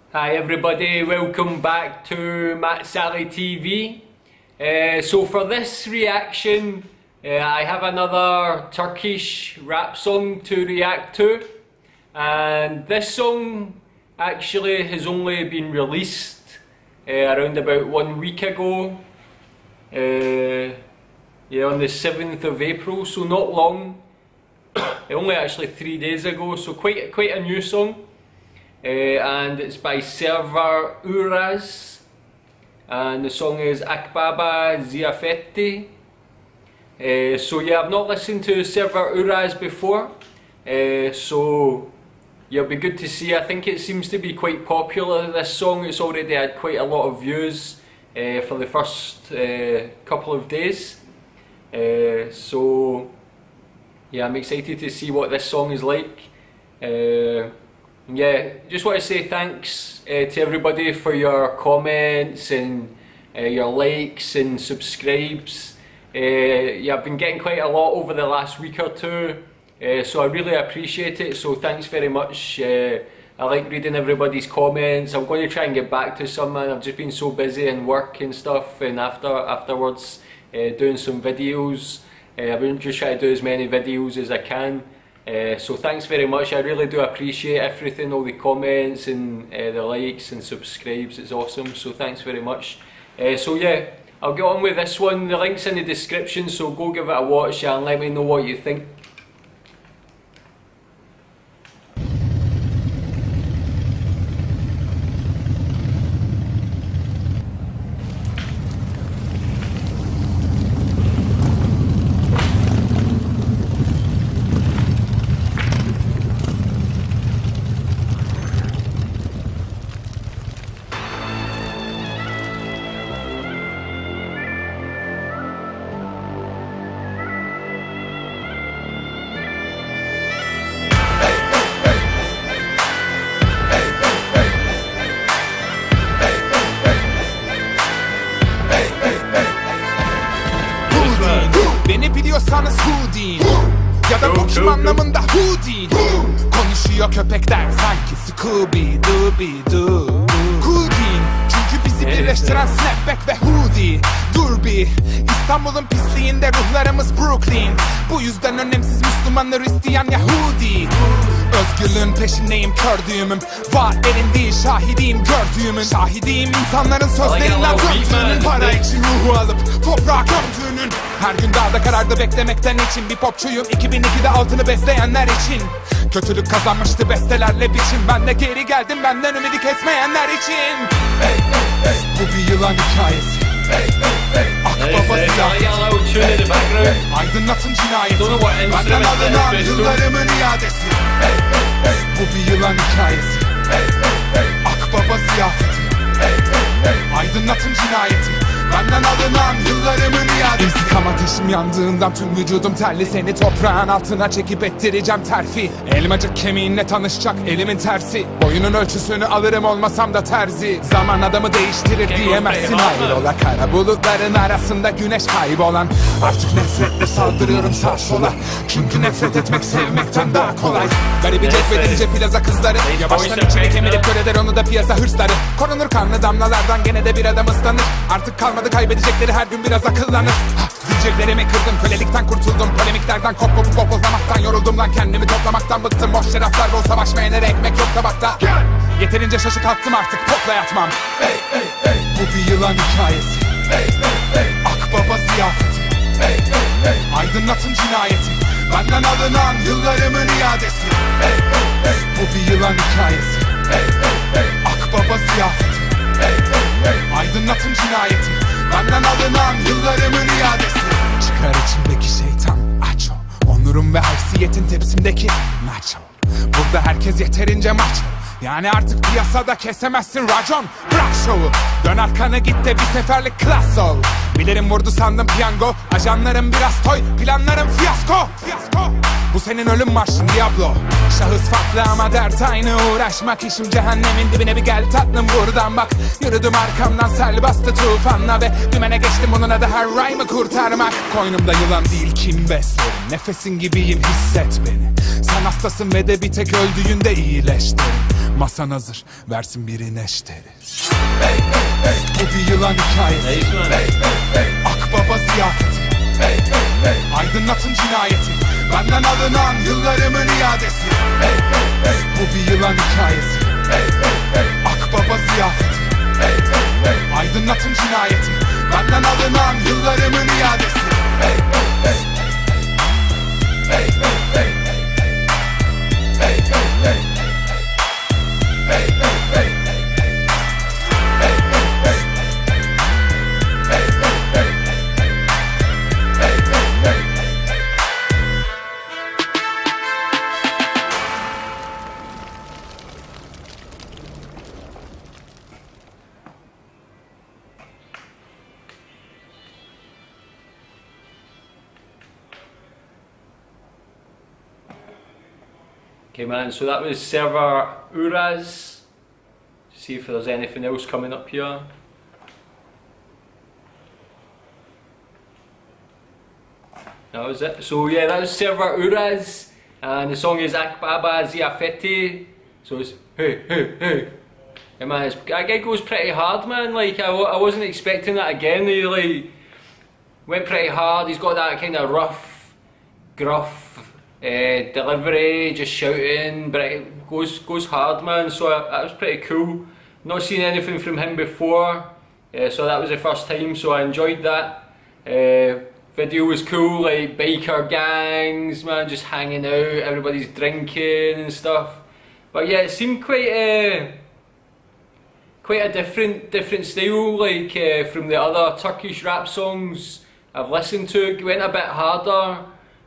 Hi everybody, welcome back to Matt Sally TV. So for this reaction, I have another Turkish rap song to react to, and this song actually has only been released around about 1 week ago, on the 7th of April, so not long, only actually 3 days ago, so quite a new song. And it's by Server Uraz, and the song is Akbaba Ziyafeti. So yeah, I've not listened to Server Uraz before, so yeah, it'll be good to see. I think it seems to be quite popular, this song. It's already had quite a lot of views for the first couple of days, so yeah, I'm excited to see what this song is like. Yeah, just want to say thanks to everybody for your comments and your likes and subscribes. Yeah, I've been getting quite a lot over the last week or two, so I really appreciate it, so thanks very much. I like reading everybody's comments. I'm going to try and get back to some, and I've just been so busy in work and stuff, and afterwards doing some videos. I've been just trying to do as many videos as I can. So thanks very much. I really do appreciate everything, all the comments and the likes and subscribes. It's awesome, so thanks very much. So yeah, I'll get on with this one. The link's in the description, so go give it a watch and let me know what you think. Beni biliyorsanız hu deyin, ya da bu kim anlamında hu deyin. Konuşuyor köpekler sanki Scooby-Dooby-Doo. Cool deyin, çünkü bizi birleştiren snapback ve hoodie. Dur bir, İstanbul'un pisliğinde ruhlarımız Brooklyn. Bu yüzden önemsiz Müslümanları isteyen Yahudi. Özgürlüğün peşindeyim, kördüğümüm var elin değil, şahidiyim gördüğümün. Şahidiyim insanların sözlerinden döndüğünün. Para için ruhu alıp toprağa gömdüğünün. Her gün dağda karardı beklemekten için. Bir popçuyum 2002'de altını besleyenler için. Kötülük kazanmıştı bestelerle biçim. Ben de geri geldim benden ümidi kesmeyenler için. Bu bir yılan hikayesi. Akbaba Ziyafeti, aydınlatın cinayeti, benden alınan yıllarımın iadesi. Bu bir yılan hikayesi. Akbaba Ziyafeti, aydınlatın cinayeti, benden alınan yıllarımın iadesi. İntikam ateşim yandığından tüm vücudum terli. Seni toprağın altına çekip ettireceğim terfi. Elmacık kemiğinle tanışacak elimin tersi. Boyunun ölçüsünü alırım olmasam da terzi. Zaman adamı değiştirir diyemezsin hayrola. Kara bulutların arasında güneş kaybolan. Artık nefretle saldırıyorum sağ sola. Çünkü nefret etmek sevmekten daha kolay. Garibi cezbedince plaza kızları yavaştan içini kemirip göreler onu da piyasa hırsları. Korunur kanlı damlalardan gene de bir adam ıslanır. Artık kalmadı kaybedecekleri, her gün biraz akıllanır. Zincirlerimi kırdım, kölelikten kurtuldum. Polemiklerden kopup kopuzlamaktan yoruldum lan. Kendimi toplamaktan bıktım, boş şerefler bol savaş meğenleri, ekmek yok tabakta. Yeterince şaşı kalktım artık, popla yatmam. Bu bir yılan hikayesi. Akbaba Ziyafeti, aydınlatın cinayeti, benden alınan yıllarımın iadesi. Bu bir yılan hikayesi. Akbaba Ziyafeti, aydınlatın cinayeti, benden alınan yıllarımın iadesi. Çıkar içimdeki şeytan aç ol. Onurum ve haysiyetin tepsimdeki maço. Burada herkes yeterince maço. Yani artık piyasada kesemezsin racon. Bırak şovu, dön arkanı git de bir seferlik klas ol. Bilirim vurdu sandım piyango. Ajanlarım biraz toy, planlarım fiyasko. Bu senin ölüm marşın Diablo. Şahıs farklı ama dert aynı, uğraşmak işim cehennemin dibine, bir gel tatlım buradan bak. Yürüdüm arkamdan sel bastı tufanla ve dümene geçtim, onun adı her rhyme'ı kurtarmak. Koynumda yılan değil kin beslerim, nefesin gibiyim hisset beni. Sen hastasın ve de bir tek öldüğünde iyileşti. Masan hazır, versin biri neşteri. Hey hey hey, bu bir yılan hikayesi. Hey hey hey, Akbaba Ziyafeti. Hey hey hey, aydınlatın cinayeti. Benden alınan yıllarımın iadesi. Hey hey hey, bu bir yılan hikayesi. Hey hey hey, Akbaba Ziyafeti. Hey hey hey, aydınlatın cinayeti. Benden alınan yıllarımın iadesi. Hey hey hey, hey hey hey, hey hey hey, hey hey hey, hey hey hey, hey hey hey, hey hey hey. Okay man, so that was Server Uraz. See if there's anything else coming up here. That was it. So yeah, that was Server Uraz, and the song is Akbaba Ziyafeti. So it's hey hey hey. Yeah man, that guy goes pretty hard man, like I wasn't expecting that again. He like went pretty hard. He's got that kind of rough, gruff delivery, just shouting, but it goes hard man, so that was pretty cool. Not seen anything from him before, so that was the first time, so I enjoyed that. Video was cool, like biker gangs man, just hanging out, everybody's drinking and stuff. But yeah, it seemed quite a different style, like from the other Turkish rap songs I've listened to. It went a bit harder.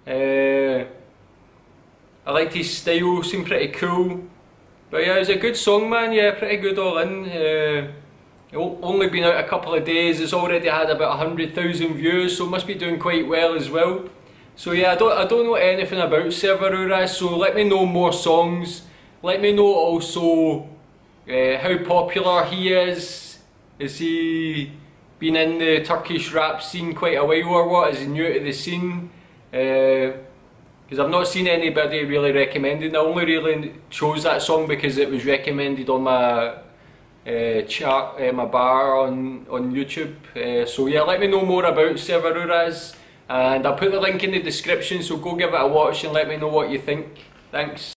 I liked his style, seemed pretty cool. But yeah, it was a good song man, yeah, pretty good all in. It's only been out a couple of days, it's already had about 100,000 views, so it must be doing quite well as well. So yeah, I don't know anything about Server Uraz, so let me know more songs. Let me know also how popular he is. Is he been in the Turkish rap scene quite a while or what? Is he new to the scene? Because I've not seen anybody really recommending. I only really chose that song because it was recommended on my chart, my bar on YouTube. So yeah, let me know more about Server Uraz, and I'll put the link in the description, so go give it a watch and let me know what you think. Thanks.